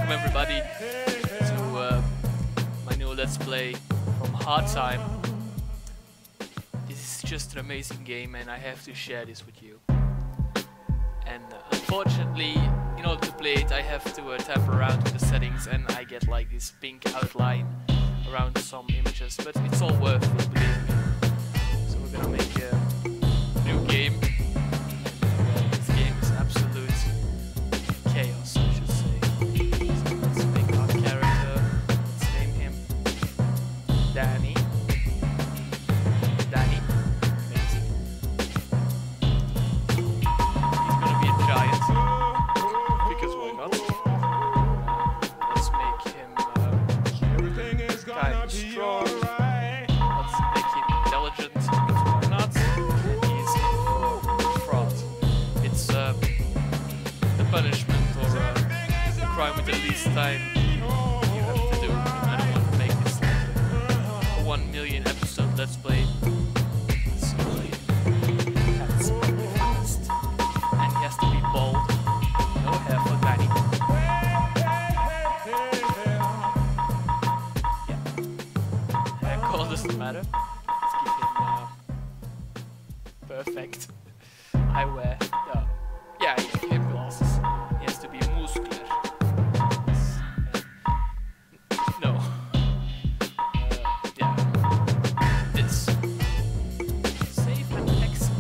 welcome everybody to my new Let's Play from Hard Time. This is just an amazing game and I have to share this with you. And unfortunately, in order to play it I have to tap around with the settings and I get like this pink outline around some images, but it's all worth it, believe me. So we're gonna make a new game. This game is absolute chaos, I should say. So let's make our character. Let's name him Danny. Danny. Amazing. He's gonna be a giant. Because why not? Let's make him kind of strong. Let's make him intelligent. Because why not? And he's in fraud. It's the punishment or the crime with the least time you have to do. I don't want to make this like a 1 million episode Let's Play. So that's probably fast. And he has to be bald. No hair for Danny. Yeah. Hair color doesn't matter. Let's keep him perfect. Eyewear. Yeah, he can glasses. He has to be muscular. No. Yeah. This. Save and exit.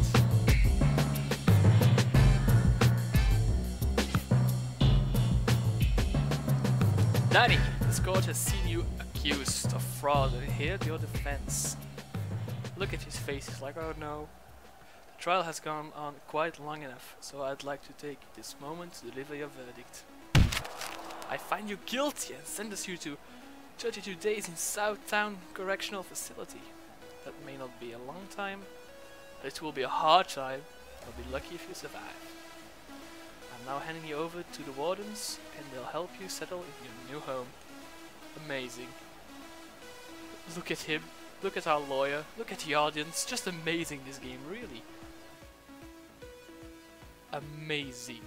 Danny, this court has seen you accused of fraud and heard your defense. Look at his face, he's like, oh no. The trial has gone on quite long enough, so I'd like to take this moment to deliver your verdict. I find you guilty and sentence you to 32 days in Southtown Correctional Facility. That may not be a long time, but it will be a hard time. You'll be lucky if you survive. I'm now handing you over to the wardens, and they'll help you settle in your new home. Amazing. Look at him. Look at our lawyer. Look at the audience. Just amazing, this game, really. Amazing.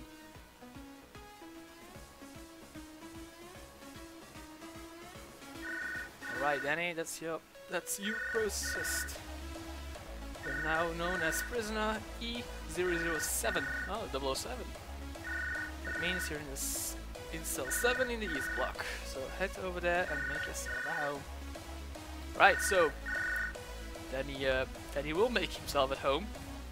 Alright, Danny, that's you processed. You're now known as prisoner E007. Oh, 007. That means you're in cell 7 in the East Block. So head over there and make yourself at home. Right, so Danny will make himself at home.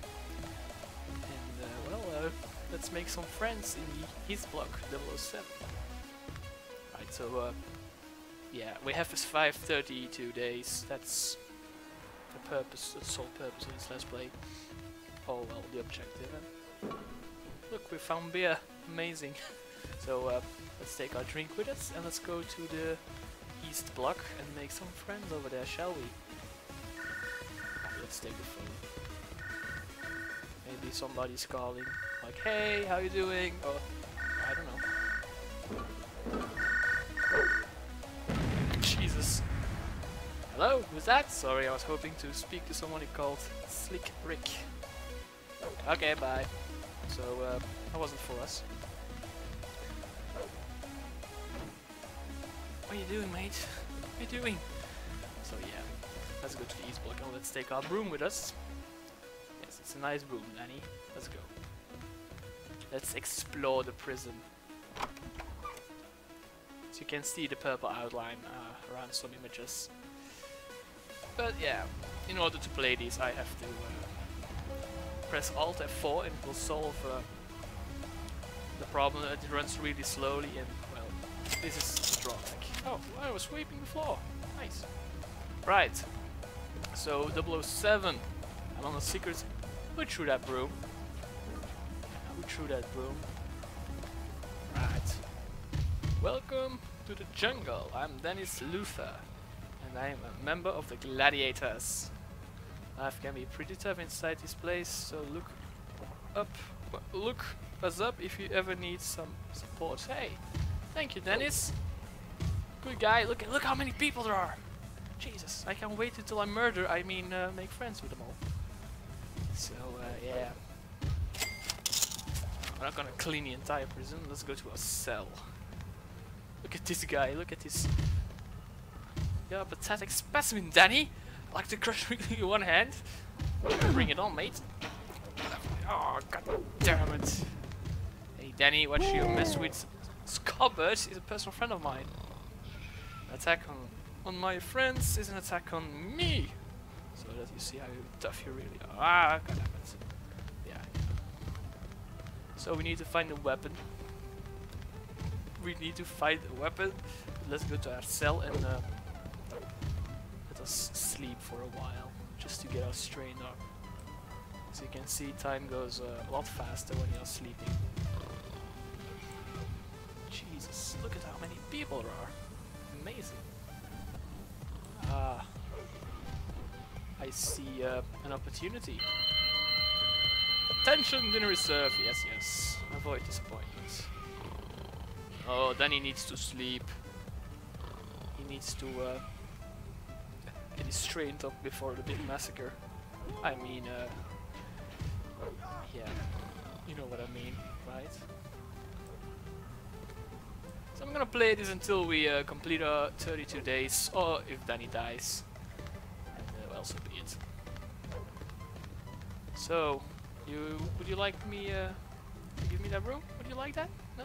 And well, let's make some friends in the East Block 007. Right, so yeah, we have survived 32 days. That's the purpose, the sole purpose of this Let's Play. Oh well, the objective. And look, we found beer. Amazing. So let's take our drink with us and let's go to the East Block and make some friends over there, shall we? Let's take the phone. Maybe somebody's calling, like, hey, how you doing? Or I don't know. Jesus. Hello, who's that? Sorry, I was hoping to speak to someone called Slick Rick. Okay, bye. So that wasn't for us. What are you doing, mate? What are you doing? So yeah, let's go to the East Block and let's take our broom with us. Yes, it's a nice broom, Danny. Let's go. Let's explore the prison. So you can see the purple outline around some images. But yeah, in order to play these I have to press Alt F4 and it will solve the problem that it runs really slowly and well, this is the drawback. Oh, I was sweeping the floor. Nice. Right. So 007. I'm on a secret. Who threw that broom? Who threw that broom? Right. Welcome to the jungle. I'm Dennis Luther. And I'm a member of the Gladiators. Life can be pretty tough inside this place, so look us up if you ever need some support. Hey, thank you, Dennis. Good guy. Look how many people there are. Jesus, I can't wait until I make friends with them all. So yeah, we're not gonna clean the entire prison. Let's go to a cell. Look at this guy, look at this. You're a pathetic specimen, Danny. I like to crush with one hand. Bring it on, mate. Oh, god damn it. Hey, Danny, watch you mess with Scobbert. He's a personal friend of mine. An attack on my friends is an attack on me. So that you see how tough you really are. Ah, god damn it. Yeah. So we need to find a weapon. We need to find a weapon. Let's go to our cell and let us sleep for a while, just to get us trained up. As you can see, time goes a lot faster when you're sleeping. Jesus, look at how many people there are. Amazing. Ah, I see an opportunity. Attention, dinner is served. Yes, yes. Avoid disappointment. Oh, Danny needs to sleep. He needs to get his trained up before the big massacre. I mean, yeah, you know what I mean, right? So I'm gonna play this until we complete 32 days, or if Danny dies, and well, so be it. So, would you like me to give me that room? Would you like that? No?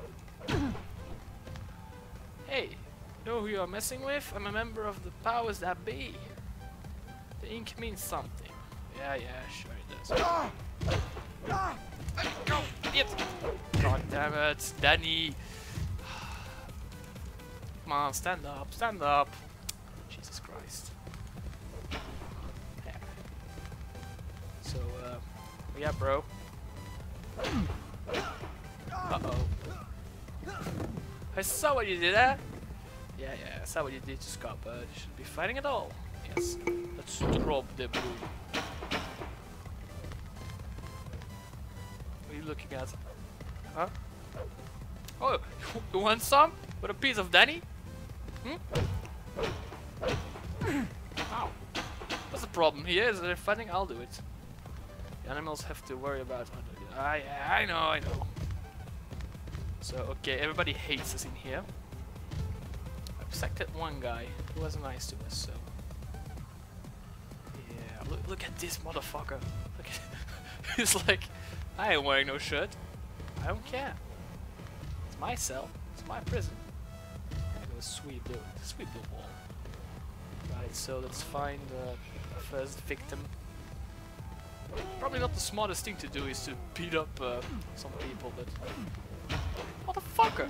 Hey, you know who you are messing with? I'm a member of the powers that be. The ink means something. Yeah, sure it does. Go, idiot! God damn it, Danny! Come on, stand up, stand up! Jesus Christ. Yeah. So, yeah, bro. Uh-oh. I saw what you did there! Yeah, I saw what you did to Scott, but you shouldn't be fighting at all. Yes, let's drop the broom. What are you looking at? Huh? Oh, you want some? With a piece of Danny? Ow. What's the problem here? Is there fighting? I'll do it. The animals have to worry about it. I know. So, okay, everybody hates us in here. I've selected one guy who was nice to us, so... Yeah, look at this motherfucker. Look at he's like, I ain't wearing no shirt. I don't care. It's my cell. It's my prison. I'm gonna sweep the wall. Right, so let's find the first victim. Probably not the smartest thing to do is to beat up some people, but... Motherfucker!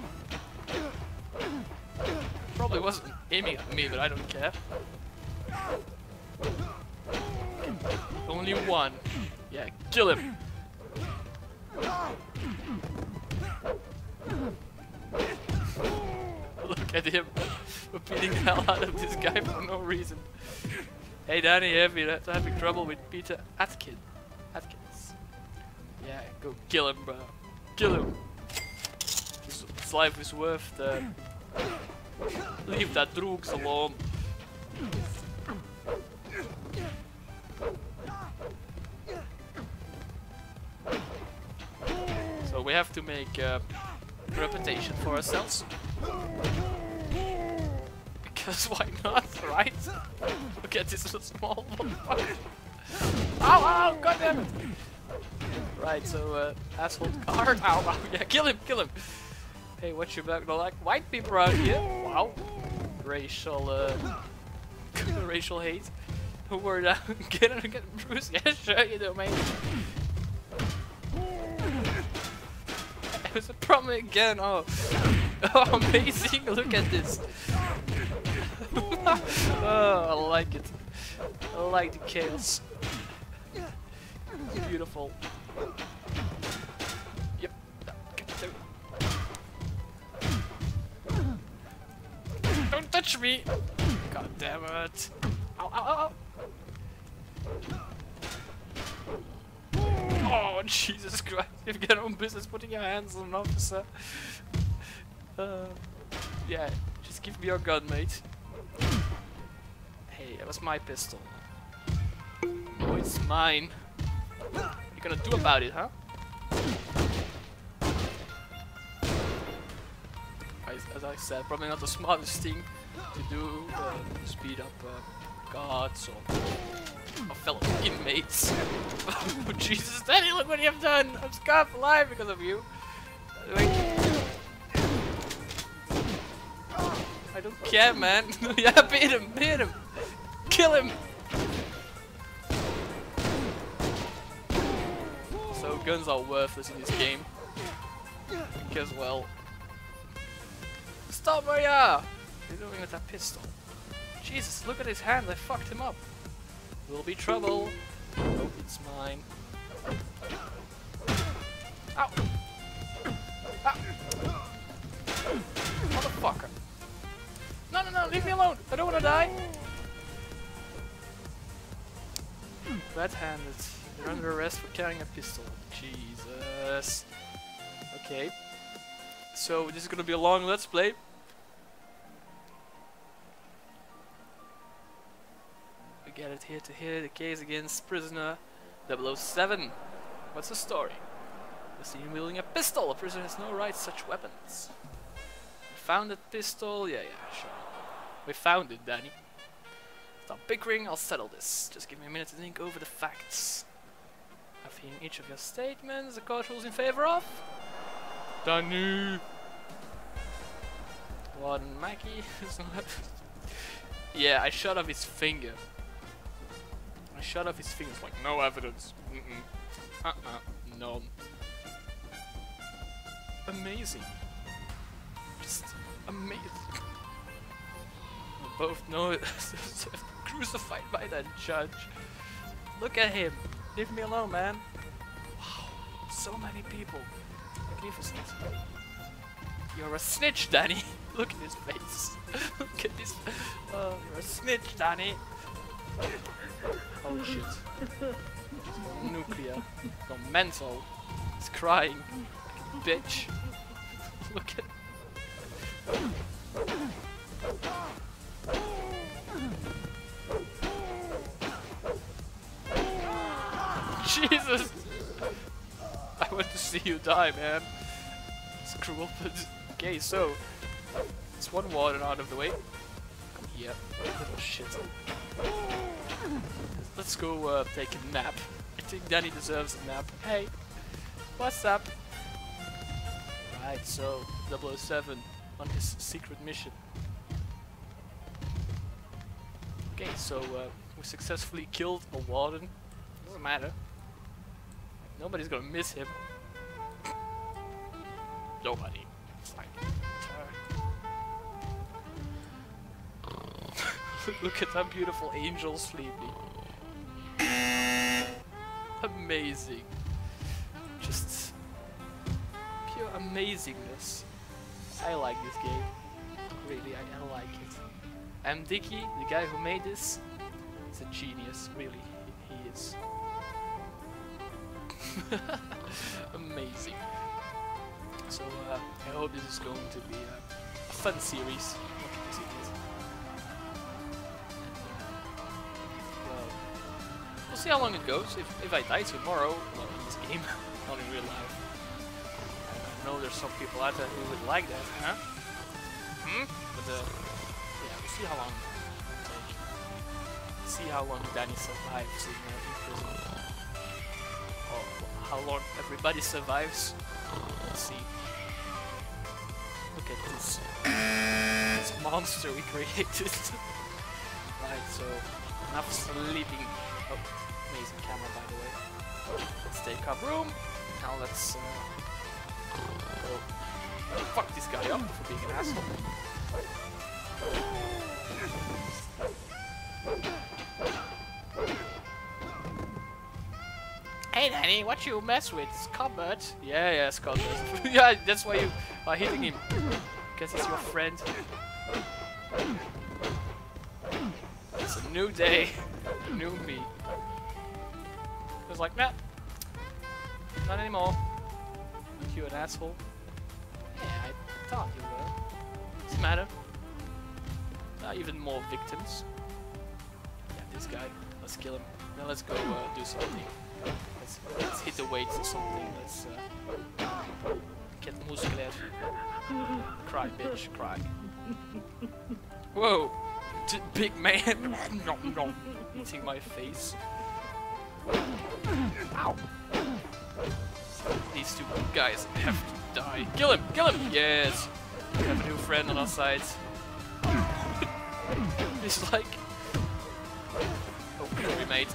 Probably wasn't aiming at me, but I don't care. Only one. Yeah, kill him! Look at him beating the hell out of this guy for no reason. Hey Danny, you're having trouble with Peter Atkins. Yeah, go kill him, bro. Kill him. His life is worth the... Leave that droogs alone. So we have to make a reputation for ourselves. Because why not, right? Look at this small motherfucker. Ow, goddammit! Right, so, asshole guard. Ow, yeah, kill him! Hey, watch your back, don't like white people around here. Wow. Racial, racial hate. We're down. Get Bruce. Yeah, sure you do, mate. There's a problem again. Oh, amazing! Look at this. Oh, I like it. I like the chaos. Beautiful. Yep. Don't touch me! God damn it! Ow! Oh, Jesus Christ! You've got no business putting your hands on an officer. Yeah, just give me your gun, mate. Hey, that was my pistol. Oh, it's mine. What you gonna do about it, huh? I as I said, probably not the smartest thing to do to speed up guards or fellow inmates. Oh, Jesus, Danny, look what you have done! I'm scarred for life because of you. I don't care, man. Yeah, beat him, kill him. So guns are worthless in this game because, well, stop where you are. What are you doing with that pistol? Jesus, look at his hand. I fucked him up. Will be trouble. Oh, it's mine. Ow! Ow! Motherfucker! No, no, no! Leave me alone! I don't want to die. Red-handed. You're under arrest for carrying a pistol. Jesus. Okay. So this is gonna be a long let's play. We get it here to here. The case against prisoner 007. What's the story? We see him wielding a pistol. A prisoner has no right to such weapons. We found that pistol. Yeah, sure. We found it, Danny. Stop bickering. I'll settle this. Just give me a minute to think over the facts. I've seen each of your statements. The court rules in favor of Danny. Warden Mackie. Yeah, I shot off his finger. I shot off his fingers like no evidence. None. Amazing. Just amazing. We both know it. Crucified by that judge. Look at him. Leave me alone, man. Wow. So many people. Magnificent. You're a snitch, Danny. Look at his face. Look at this. You're a snitch, Danny. Oh shit. Nuclear. Gone mental. He's crying. Bitch. Look at. Jesus! I want to see you die, man. Screw up. Okay, so it's one warden out of the way. Come here, little shit. Let's go take a nap. I think Danny deserves a nap. Hey, what's up? Right, so 007 on his secret mission. Okay, so we successfully killed a warden. Doesn't matter. Nobody's gonna miss him. Nobody. It's like, look at that beautiful angel sleeping. Amazing. Just pure amazingness. I like this game. Really, I like it. M. Dickey, the guy who made this, is a genius. Really, he is. Amazing. So I hope this is going to be a fun series. Look at this idiot. Well, we'll see how long it goes. If I die tomorrow, well, in this game, not in real life. I know there's some people out there who would like that, huh? But yeah, we'll see how long it takes. See how long Danny survives in prison. Or how long everybody survives. Let's see. Look at this monster we created. Right, so enough sleeping. Oh, amazing camera, by the way. Let's take our broom. Now let's go fuck this guy up for being an asshole. Hey Danny, what you mess with? Scott? Yeah, Scott. Yeah, that's why you are hitting him. Because he's your friend. It's a new day, a new me. It was like, nah, not anymore. You an asshole? Yeah, I thought you were. Doesn't matter. Even more victims. Yeah, this guy. Let's kill him. Now let's go do something. Let's hit the weights or something. Let's get muscular. Cry, bitch, cry. Whoa! Big man! Nom nom! Eating my face. Ow! These two guys have to die. Kill him! Kill him! Yes! We have a new friend on our side. He's like... Oh, we made.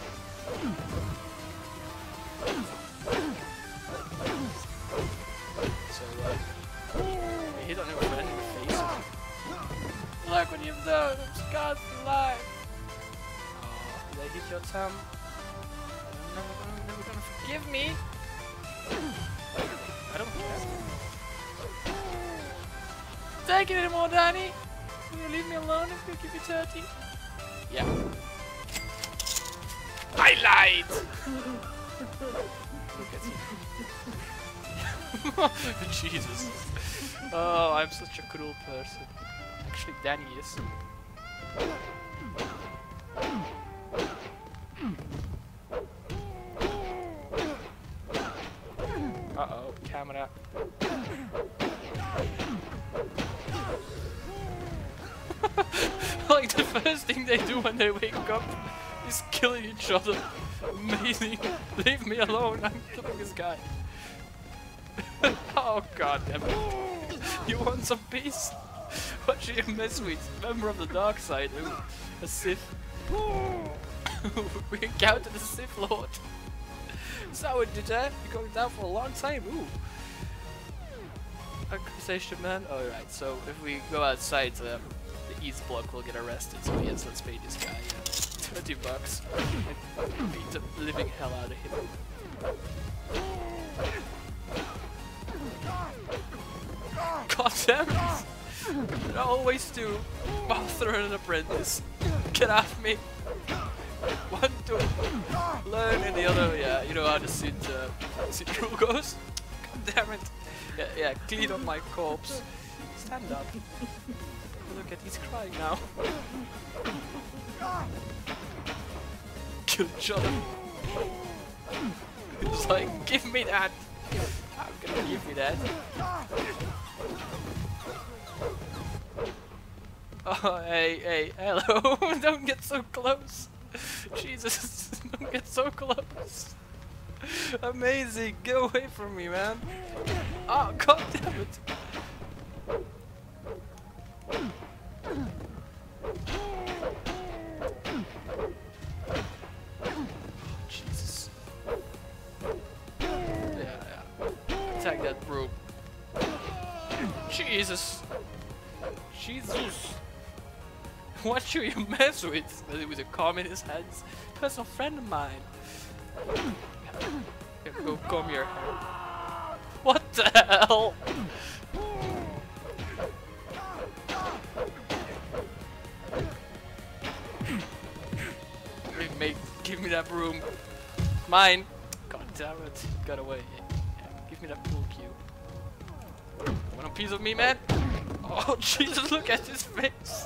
So, we hit on our friend in the face. Look what you've done! I'm scarred for life! Oh, did I hit your thumb? I'm never gonna forgive me! I don't care. Take it anymore, Danny! Will you leave me alone if you keep it dirty? Yeah. I lied! Look at him. Jesus. Oh, I'm such a cruel person. Actually, Danny is. Uh-oh, camera. Like the first thing they do when they wake up is killing each other. Amazing. Leave me alone, I'm killing this guy. Oh god damn it. You want some peace? What should you mess with? Member of the dark side. Ooh, a Sith. We encountered a Sith Lord. So did that? You're going down for a long time. Ooh. Accusation man. Alright, so if we go outside, the East Block will get arrested. So yes, let's pay this guy $20 and beat the living hell out of him. God damn it! I always do. Master and apprentice. Get off me. One to learn and the other, yeah, you know how the Sith rule goes. God damn it. Yeah, clean up my corpse. Stand up. Look at, he's crying now. Kill each other. It's like, give me that. I'm gonna give you that. Oh, hey, hello. Don't get so close. Jesus, don't get so close. Amazing, get away from me, man. Oh, god damn it. Jesus. Yeah. Attack that broom. Jesus. Jesus. What should you mess with? With a comb in his hands? Personal friend of mine. Here, go comb your hair. What the hell? Give me that broom. Mine. God damn it. Got away. Yeah, give me that pool cue. Want a piece of me, man? Oh, Jesus, look at his face.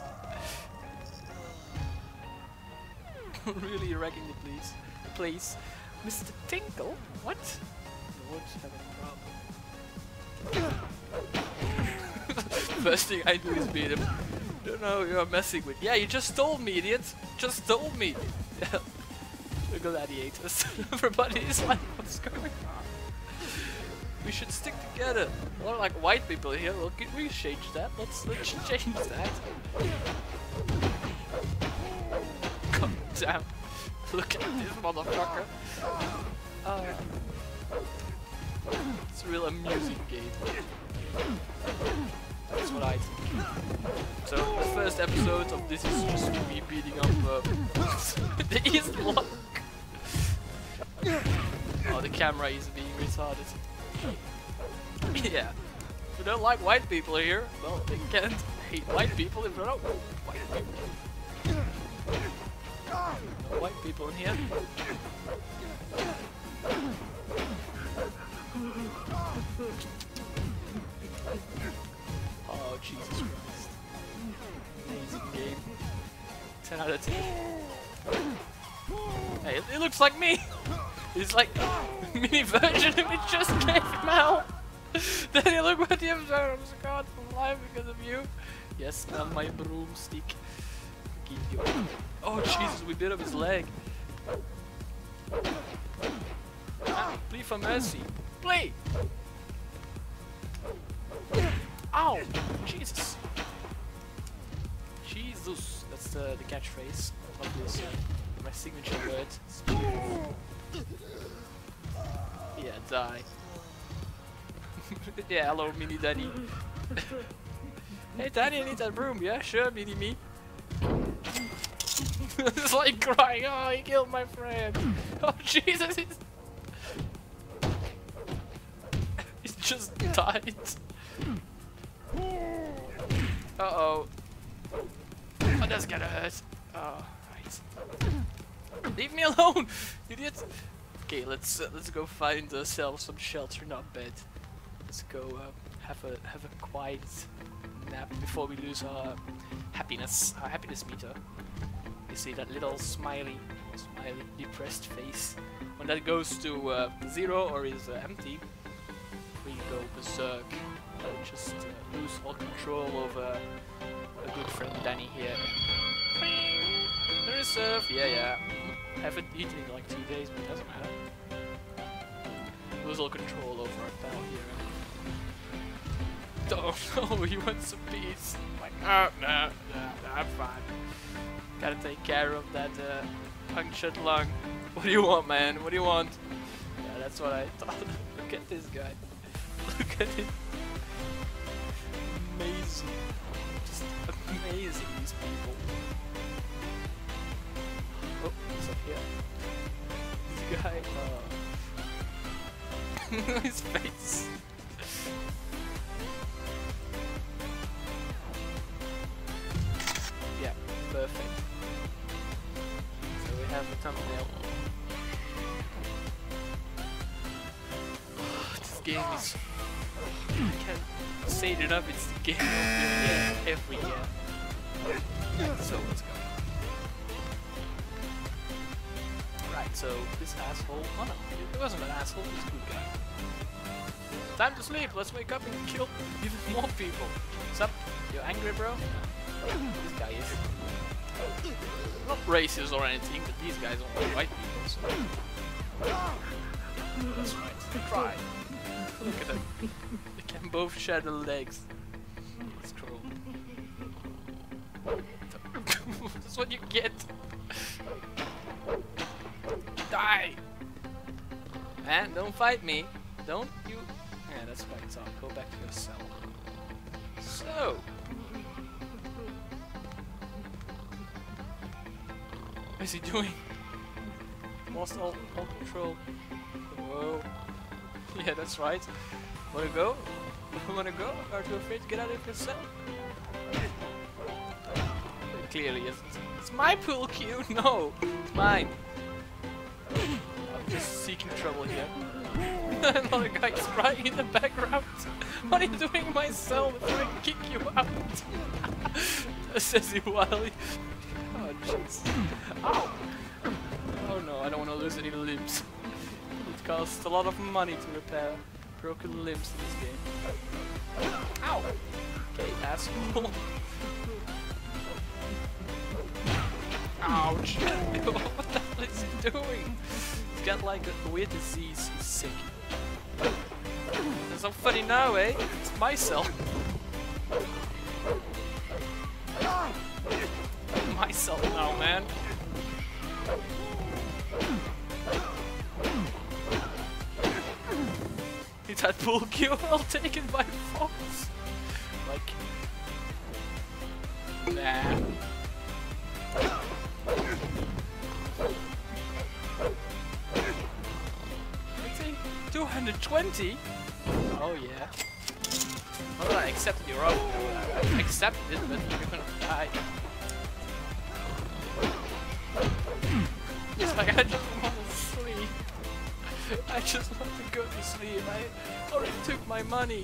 Really wrecking the place. Mr. Tinkle? What? The woods have a problem. First thing I do is beat him. Don't know who you're messing with. Yeah, you just told me, idiot. Just told me. The gladiators. Everybody is like, what's going on? We should stick together. A lot of like white people here. Well, can we change that? Let's change that. God damn. Look at this motherfucker. It's a real amusing game. That's what I think. So the first episode of this is just me beating up the East Block. Oh, the camera is being retarded. Yeah. If you don't like white people here, well, they can't hate white people if they're not white people. No white people in here. Oh, Jesus Christ. Amazing game. 10 out of 10. Hey, it looks like me! It's like a mini version of it just came out! Danny, look what you have done. I'm scarred for life because of you. Yes, on my broomstick. Give you. Oh Jesus, we bit off his leg. Ah, plead for mercy. Plead! Ow! Jesus. Jesus. That's the catchphrase of this, my signature word. Yeah, die. Yeah, hello, Mini Danny. Hey, Danny, I need that broom. Yeah, sure, Mini me. It's like crying. Oh, he killed my friend. Oh, Jesus. He's just died. Uh-oh. Oh, that's gonna hurt. Oh, right. Leave me alone, idiot. Okay, let's go find ourselves some shelter, not bed. Let's go have a quiet nap before we lose our happiness meter. You see that little smiley, depressed face. When that goes to 0 or is empty, we go berserk. Just lose all control over a good friend Danny here. The reserve, yeah. Haven't eaten in like 2 days, but it doesn't matter. Lose all control over our pal here. Oh no, he wants some peace. Like, oh, no, I'm fine. Gotta take care of that punctured lung. What do you want, man? What do you want? Yeah, that's what I thought. Look at this guy. Look at him. Amazing. Just amazing, these people. Oh, what's up here? This guy, his face. Yeah, perfect. So we have a thumbnail. This game is... I can't say it enough, it's the game of the year every year. So let's go. Right, so this asshole... Oh no, it wasn't an asshole, it was a good guy. Time to sleep, let's wake up and kill even more people. What's up? You angry, bro? This guy is... Not racist or anything, but these guys don't like white people, so... That's right, try. Look at them. They can both share the legs. Let's scroll. That's what you get. Die! Man, don't fight me. Don't you... Yeah, that's fine. So go back to your cell. So... What is he doing? Lost all control. Whoa. Yeah, that's right. Wanna go? Wanna go? Aren't you afraid to get out of your cell? It clearly isn't. It's my pool cue! No! It's mine! I'm just seeking trouble here. Another guy's crying in the background. What are you doing in my cell? I'm trying to kick you out! Says he wildly. Oh jeez. Ow! Oh no, I don't want to lose any limbs. It costs a lot of money to repair broken limbs in this game. Ow! Okay, asshole. Ouch! What the hell is he doing? He's got like a weird disease, he's sick. That's not funny now, eh? It's my cell. My cell now, man. It's that pool cue, I'll take it by force. Like... Nah. I'd say 220? Oh yeah. Not that I accepted your offer. I accepted it, but you're gonna die. It's like I just want to sleep. I just want to go to sleep. I already took my money.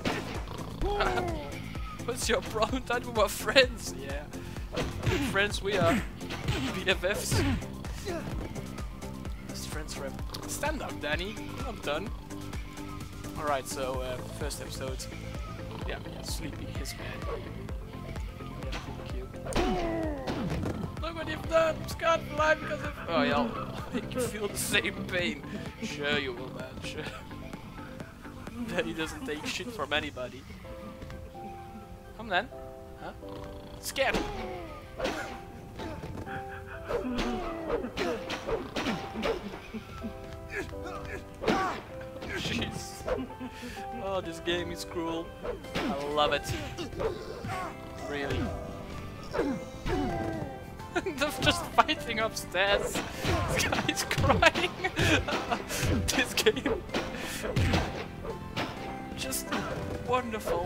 What's your problem? That we were friends. Yeah. Good friends we are. BFFs. Best friends forever. Stand up, Danny. I'm done. Alright, so first episode. Yeah, sleeping his man. Yeah, thank you. Look what you've done! Scarred for life because of. Oh yeah, I'll make you feel the same pain. Sure you will, man. Sure. Daddy doesn't take shit from anybody. Come then. Huh? Scared. Jeez. Oh, this game is cruel. I love it. Really. They're just fighting upstairs. This guy's crying. This game. Just wonderful.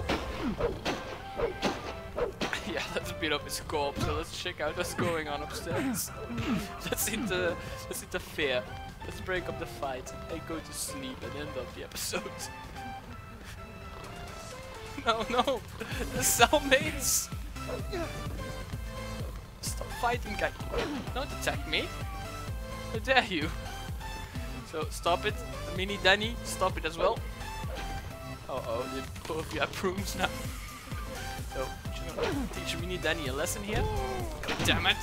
Yeah, let's beat up his corpse. So let's check out what's going on upstairs. Let's interfere. Let's break up the fight and go to sleep and end up the episode. No, the cellmates. Stop fighting, guy. Don't attack me. How dare you? So stop it, Mini Danny. Stop it as well. Oh, they both have brooms now. So, teach Mini Danny a lesson here. God damn it!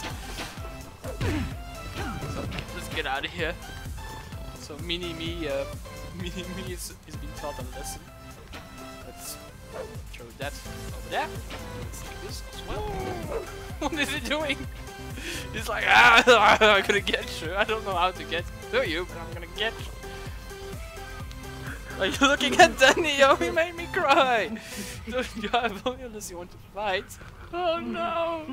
So, let's get out of here. So, Mini Me is being taught a lesson. Let's throw that over there. Let's take this as well. What is he doing? He's like, I'm gonna get you. I don't know how to get to you, but I'm gonna get you. Are you looking at Danny? Oh, he made me cry! Don't drive on unless you want to fight. Oh no!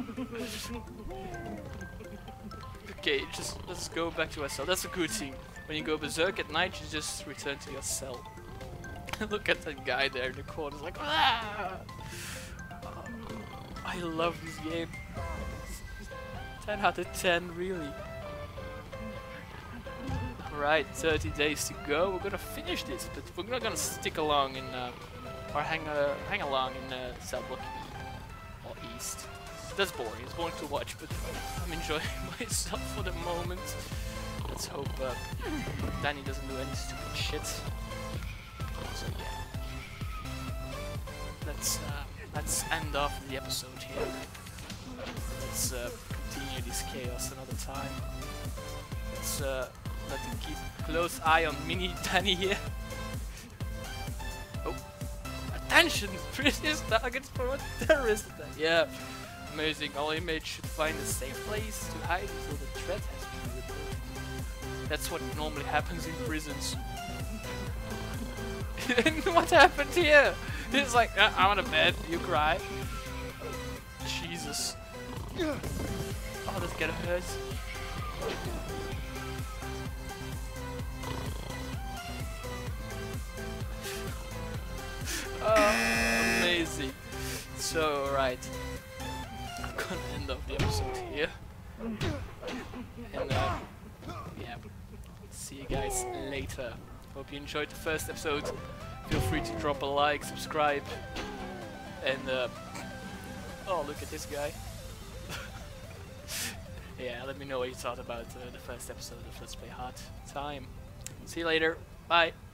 Okay, let's go back to our cell. That's a good thing. When you go berserk at night, you just return to your cell. Look at that guy there in the corner. It's like, ah! Oh, I love this game. 10 out of 10, really. Right, 30 days to go. We're gonna finish this, but we're not gonna stick along in, or hang along in Cellblock E or East. That's boring. It's boring to watch, but I'm enjoying myself for the moment. Let's hope Danny doesn't do any stupid shit. So yeah, let's end off the episode here. Let's continue this chaos another time. Let's let him keep a close eye on Mini Danny here. Oh, attention! Previous targets for a terrorist attack. Yeah, amazing. All inmates should find a safe place to hide until the threat has been removed. That's what normally happens in prisons. What happened here? He's like, I'm on a bed, you cry. Jesus. Oh, that's gonna hurt. Oh, amazing. So, right. I'm gonna end up the episode here. And, yeah. See you guys later. Hope you enjoyed the first episode. Feel free to drop a like, subscribe, and, oh, look at this guy. Yeah, let me know what you thought about the first episode of Let's Play Hard Time. See you later. Bye.